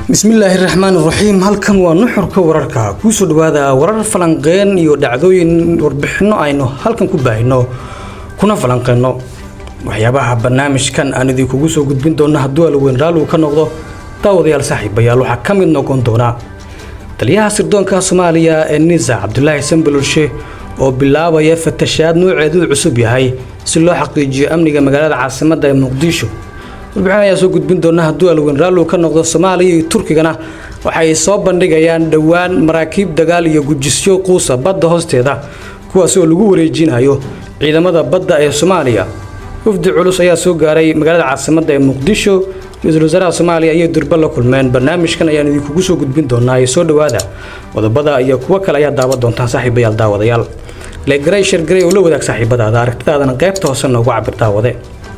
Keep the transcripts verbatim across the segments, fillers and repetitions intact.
بسم الله الرحمن الرحيم halkan waa nuxurka wararka ku soo dhawaada warar falanqeen iyo dhacdooyin warbixino aynu halkan ku baahino kuna falanqeeno waxyaabaha barnaamijkan aan idin kugu soo gudbin doono haddii la weyn raali ka noqdo daawadayaal saaxiibayaal waxa kamid noqon doona taliyaha sirdoonka Soomaaliya ee Niza Cabdullaahi Sanbalulshe oo bilaabaya fatashaad nooceedu cusub yahay si loo xaqiijiyo amniga magaalada caasimadda ee Muqdisho waxaan soo gudbin doonaa haddii la weyn raali ka noqdo Soomaaliya iyo Turkigana waxay soo bandhigayaan dhawaan maraakiib dagaal iyo gujisyo quusa badda hoosteeda kuwaas oo lagu wareejinayo ciidamada badda ee Soomaaliya wafdi culus ayaa soo gaaray magaalada caasimadda ee Muqdisho ra'iisul wasaaraha Soomaaliya iyo durba la kulmeen barnaamijkan ayaan idin kugu soo gudbin doonaa soo dhawaada wadabada iyo kuwa kale ayaa daawa doonta saaxiibayaal daawadayaal le gray shir gray oo la wadaag saaxiibadaada aragtidaadana qaybta hoose noogu cabir daawade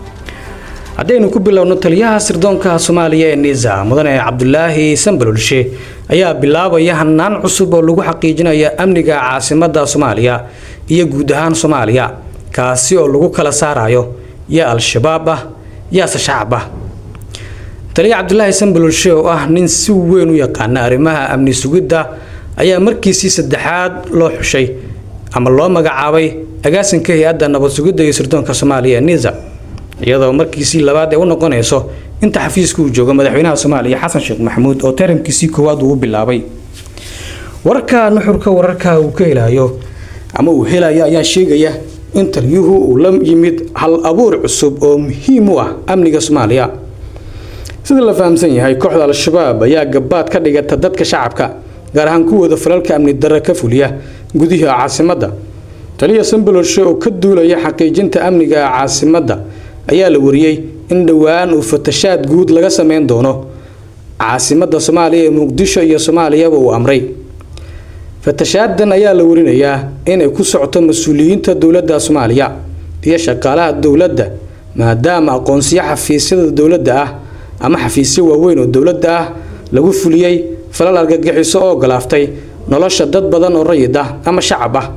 haddaynu ku bilowno taliyaha sirdoonka Soomaaliya ee Niza mudane Cabdullaahi Sanbalulshe ayaa bilaabaya hanaan cusub oo lagu xaqiijinayo amniga caasimadda Soomaaliya iyo guud ahaan Soomaaliya kaasi oo lagu kala saarayo ya al-shabaab ya shacab taliya Cabdullaahi Sanbalulshe oo ah nin si weyn u yaqaan arrimaha amni sugidda ayaa markiisii saddexaad loo xushay ama loo magacaabay agaasinka hay'adda nabad sugidda iyo sirdoonka Soomaaliya ee Niza iyadoo markiisii labaad ay u noqonayso inta xafiiska uu joogo madaxweynaha Soomaaliya Xasan Sheekh Maxamuud oo tarankiisii koowaad uu bilaabay warka nuxurka wararka uu ka helayo ama uu helayo ayaa sheegaya in taliyuhu uu la yimid hal abuur cusub oo muhiim u ah amniga Soomaaliya sida la fahamsan yahay kooxda al-shabaab ayaa gabaad ka dhigata dadka shacabka gaar ahaan kuwooda falalka amni darro ka fuliya gudaha caasimadda taliya Sanbalulshe oo ka duulaya xaqiijinta amniga caasimadda ayaa la wariyay in dhawaan uu fatashaad guud laga sameyn doono caasimadda Soomaaliya ee Muqdisho iyo Soomaaliya uu amray fatashaadan ayaa la warinayaa in ay ku socoto mas'uuliyiinta dawladda Soomaaliya iyo shaqaalaha dawladda maadaama aqoonsiyo xafiisyada dawladda ah ama xafiisyo waaweyn oo dawladda ah lagu fuliyay falal argagixiso oo galaaftay nolosha dad badan oo rayid ah ama shacab ah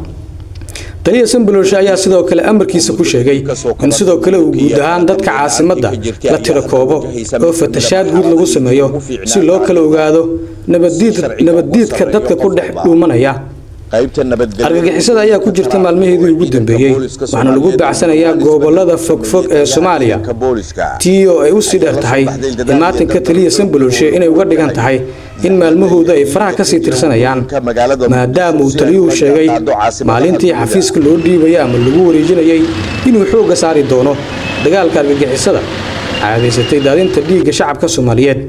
taliya Sanbalulshe ayaa sidoo kale amarkiisa ku sheegay in sidoo kale uu guud ahaan dadka caasimadda la tiro koobo oo fatashaad guud lagu sameeyo si loo kala ogaado nabadiid nabadiidka dadka ku dhex dhuumanaya argagixisada ayaa ku jirta maalmaheedii ugu dambeeyay waxaana lagu baacsanayaa gobolada fogfog ee Soomaaliya tiyo ay u sii dheer tahay imaatinka taliya Sanbalulshe inay uga dhigan tahay in maalmahooda ay faraha ka sii tirsanayaan maadaama uu taliyuhu sheegay maalintii xafiiska loo dhiibay ama lagu wareejinayay inuu xoog saari doono dagaalka argagixisada caadaysatay daadinta dhiigga shacabka Soomaaliyeed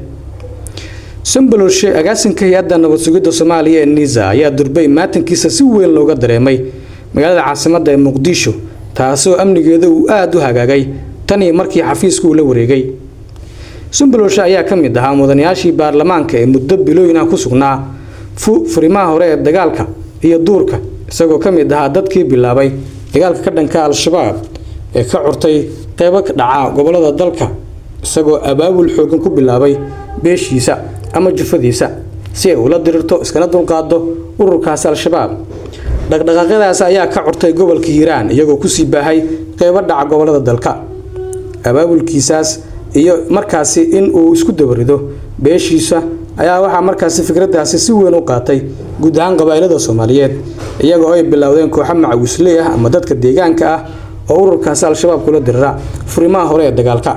Sanbalulshe agaasinka hay'adda nabad sugidda Soomaaliya ee Niza ayaa durbay maatinkiisa si weyn looga dareemay magaalada caasimadda ee Muqdisho taasoo amnigeeda uu aad u hagaagay tan iyo markii xafiisku uu la wareegay Sanbalulshe ayaa ka mid ahaa mudanayaashii baarlamaanka ee muddo bilooyin ah ku sugnaa furimaha hore ee dagaalka iyo duurka isagoo ka mid ahaa dadkii bilaabay dagaalka ka dhanka al-shabaab ee ka curtay qaybo ka dhaca gobolada dalka isagoo abaabul xoogan ku bilaabay beeshiisa ama jufadiisa si ay ula dirirto iskana dulqaado ururkaas al-shabaab dhaqdhaqaaqyadaas ayaa ka curtay gobolka Hiiraan iyagoo ku sii baahay qaybo dhaca gobolada dalka abaabulkiisaas iyo markaasi in uu isku dabarido beeshiisa ayaa waxa markaasi fikradaasi si weyn u qaatay guud ahaan qabaa'ilada Soomaaliyeed iyagoo ay bilowdeen kooxo macawisley ah ama dadka deegaanka ah oo ururkaas al-shabaab kula dirira furimaha hore ee dagaalka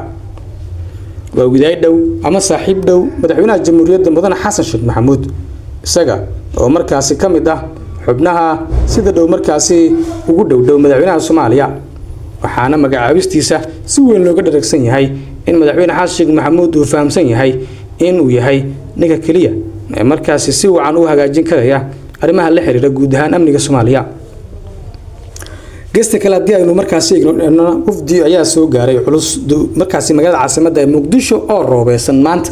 waa widay dhow ama saaxiib dhow madaxweynaha jamhuuriyadda mudane Xasan Sheekh Maxamuud isaga oo markaasi ka mid ah xubnaha sida dhow markaasi ugu dhow dhow madaxweynaha Soomaaliya waxaana magacaabistiisa si weyn looga dharagsan yahay in madaxweyne Xasan Sheekh Maxamuud uu fahamsan yahay in uu yahay ninka kaliya ee markaasi si wacan u hagaajin karaya arrimaha la xiriira guud ahaan amniga Soomaaliya geesta kale hadii aynu markaasi eegno wafdi ayaa soo gaaray culus markaasi magaalada caasimadda ee Muqdisho oo roobeysan maanta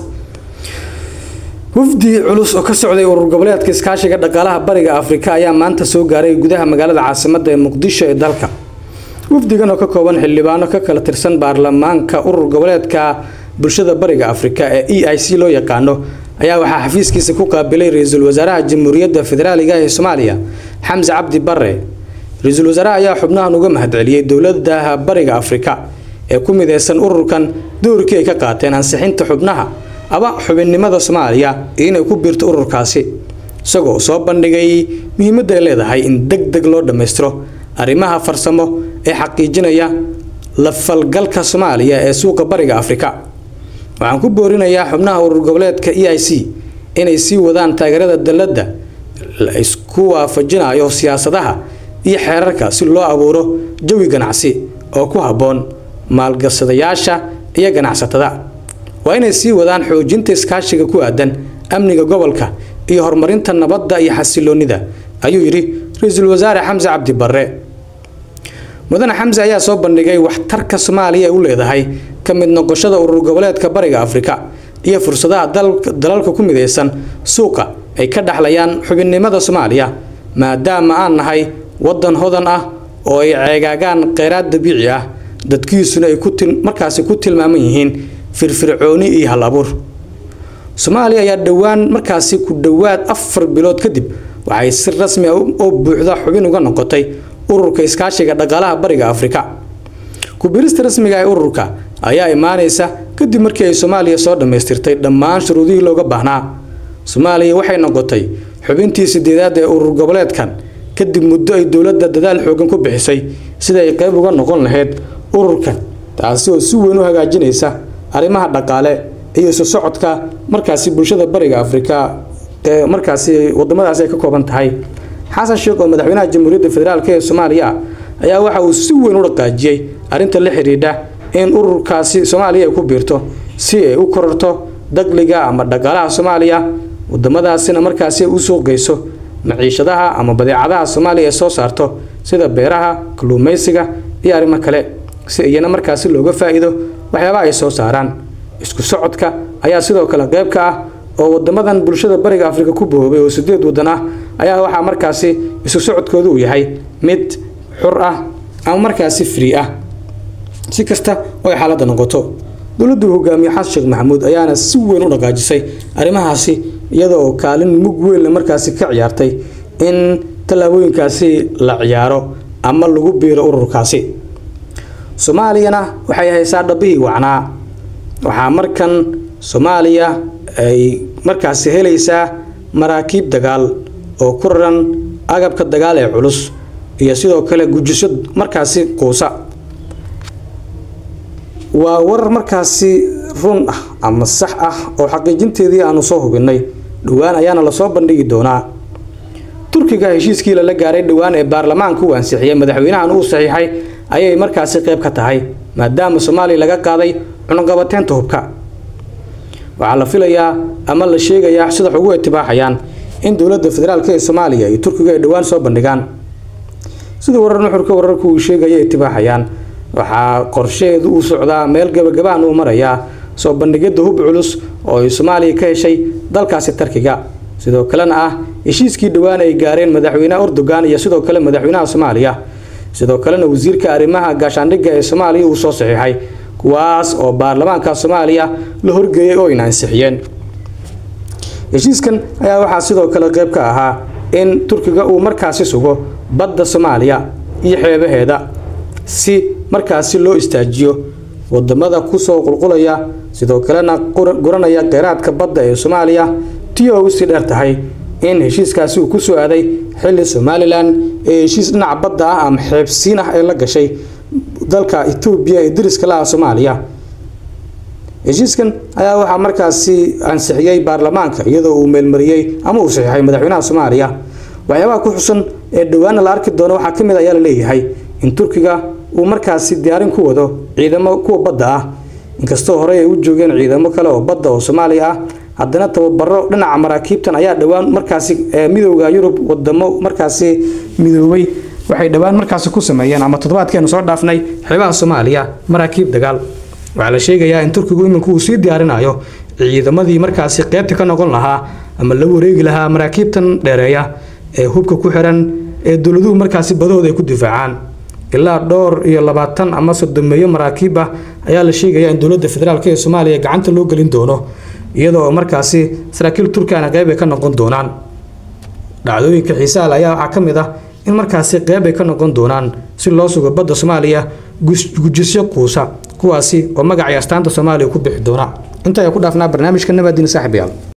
wafdi culus oo ka socday urur goboleedka iskaashiga dhaqaalaha bariga Afrika ayaa maanta soo gaaray gudaha magaalada caasimadda ee Muqdisho ee dalka wafdigan oo ka kooban xildhibaano ka kala tirsan baarlamaanka urur goboleedka bulshada bariga Afrika ee E I C loo yaqaano ayaa waxa xafiiskiisa ku qaabilay ra'iisul wasaaraha Jamhuuriyadda Federaalka ee Soomaaliya Xamza Cabdi Barre ra'iisul wasaaraha ayaa xubnahan uga mahadceliyay dawladda bariga Afrika ee ku mideysan ururkan doorkii ay ka qaateen ansixinta xubnaha aba xubinnimada Soomaaliya inay ku biirto ururkaasi isagoo soo bandhigay muhiimadda ay leedahay in degdeg loo dhameystiro arrimaha farsamo ee xaqiijinaya la falgalka Soomaaliya ee suuqa bariga Afrika. waxaan ku boorinayaa xubnaha urur goboleedka E I C inay sii wadaan taageerada dawladda la isku waafajinayo siyaasadaha iyo xeerarka si loo abuuro jawi ganacsi oo ku haboon maalgashadayaasha iyo ganacsatada. waa inay sii wadaan xoojinta iskaashiga ku aadan amniga gobolka iyo horumarinta nabadda iyo xasiloonida ayuu yiri Ra'iisul Wasaare Xamse Cabdi Barre. mudane Xamse ayaa soo bandhigay waxtarka Soomaaliya u leedahay ka mid noqoshada urur goboleedka bariga Afrika iyo fursadaha dalalka ku mideysan suuqa ay ka dhaxlayaan xubinnimada Soomaaliya maadaama aan nahay wadan hodan ah oo ay ceegaagaan kheyraad dabiici ah dadkiisuna ay ku markaasi ku tilmaaman yihiin firfircooni iyo hal abuur. Soomaaliya ayaa dhawaan markaasi ku dhawaad afar bilood kadib waxay si rasmi ah oo buuxda xubin uga noqotay ururka iskaashiga dhaqaalaha bariga Afrika. ku biirista rasmiga ah ururka ayaa imaanaysa kadib markii ay Soomaaliya soo dhameystirtay dhammaan shuruudihii looga baahnaa. Soomaaliya waxay noqotay xubintii sideedaad ee urur goboleedkan kadib muddo ay dawladda dadaal xoogan ku bixisay sida ay qayb uga noqon lahayd ururkan, taasi oo si weyn u hagaajinaysa arrimaha dhaqaale iyo soo socodka markaasi bulshada bariga Afrika ee markaasi wadamadaas ay ka kooban tahay. Xasan Sheekh oo madaxweynaha Jamhuuriyadda Federaalka ee Soomaaliya ayaa waxa uu si weyn u dhaqaajiyay arinta la xiriirta in ururkaasi Soomaaliya ay ku biirto si ay u kororto dakhliga ama dhaqaalaha Soomaaliya wadamadaasina markaasi u soo geyso maciishadaha ama badeecadaha Soomaaliya ay soo saarto sida beeraha, kalluumaysiga iyo arrimo kale si iyana markaasi looga faa'iido waxyaabaha ay soo saaraan. isku socodka ayaa sidoo kale qayb ka ah oo wadamadan bulshada bariga Afrika ku boobay oo sideed wadan ah ayaa waxa markaasi isku socodkoodu u yahay mid xur ah ama markaasi free ah. si kasta oo ay xaaladda noqoto dawladdu hogaamiye Xasan Sheekh Maxamuud ayaana si weyn u dhaqaajisay arrimahaasi iyadoo kaalin mug weyn markaasi ka ciyaartay in talaabooyinkaasi la ciyaaro ama lagu biiro ururkaasi. Soomaaliyana waxay haysaa dhabihii wacnaa waxa markan Soomaaliya ay markaasi helaysaa maraakiib dagaal oo ku raran agabka dagaal ee culus iyo sidoo kale gujisho markaasi quusa. waa war markaasi run ah ama sax ah oo xaqiijinteedii aanu soo hubinay dhawaan ayaana la soo bandhigi doonaa. Turkiga heshiiskii la gaaray dhawaan ee baarlamaanku uu ansixiyay madaxweynahan uu saxiixay ayay markaasi qayb ka tahay maadaama Soomaaliya laga qaaday cunaqabateynta hubka. waxaa la filayaa ama la sheegayaa sida ugu itibaaxayaan in dawladda federaalka ee Soomaaliya iyo Turkiga ay dhawaan soo bandhigaan sida warar nuxurka wararku uu sheegay itibaaxayaan waxaa qorsheedu uu socdaa meel gabagabaan uu marayaa soo bandhigida hub culus oo ay Soomaaliya ka heshay dalkaasi Turkiga sidoo kalena ah heshiiskii dhawaan ay gaareen madaxweynaha Erdogan iyo sidoo kale madaxweynaha Soomaaliya sidoo kalena wasiirka arrimaha gaashaandhigga ee Soomaaliya uu soo saxiixay kuwaas oo baarlamaanka Soomaaliya la horgeeyay oo inay ansixiyeen. heshiiskan ayaa waxa sidoo kale qayb ka ahaa in Turkiga uu markaasi sugo badda Soomaaliya iyo xeebaheeda si markaasi loo istaajiyo wadamada ku soo qulqulaya sidoo kalena guranaya kheyraadka badda ee Soomaaliya tiyo u si dheer tahay in heshiiskaasi uu ku soo aaday xilli Somaliland ee heshiis dhinaca badda ah ama xeebsiin ah ee la gashay dalka Ethiopia ee dariska la Soomaaliya. heshiiskan ayaa waxa markaasi ansixiyay baarlamaanka iyadoo uu meelmariyay ama uu saxiixay madaxweynaha Soomaaliya. waxyaabaha ku xusan ee dhawaan la arki doono waxa kamid ah ayaa la leeyahay in Turkiga uu markaasi diyaarin ku wado ciidamo kuwa badda ah inkastoo hore ay u joogeen ciidamo kale oo badda oo Soomaaliya ah haddana tababaro dhinaca maraakiibtan ayaa dhawaan markaasi midowga Yurub wadamo markaasi midoobay waxay dhawaan markaasi ku sameeyeen ama toddobaadkeen soo dhaafnay xeebaha Soomaaliya maraakiib dagaal. waxaa la sheegayaa in Turkigu iminku uu sii diyaarinayo ciidamadii markaasi qaybta ka noqon lahaa ama la wareegi lahaa maraakiibtan dheereeya ee hubka ku xiran ee dawladuhu markaasi badooda ay ku difaacaan. ilaa dhowr iyo labaatan ama soddon maraakiib ah ayaa la sheegayaa in dawladda federaalka ee Soomaaliya gacanta loo gelin doono iyadoo markaasi saraakiil Turkiga qayb ay ka noqon doonaan. dhacdooyinka xiisaha ayaa waxa kamid ah in markaasi qayb ay ka noqon doonaan si loo sugo badda Soomaaliya gujisyo quusa kuwaasi oo magaca astaanta Soomaaliya ku bixi doona. inta ay ku dhaafnaa barnaamijka nabadina saaxiibayaal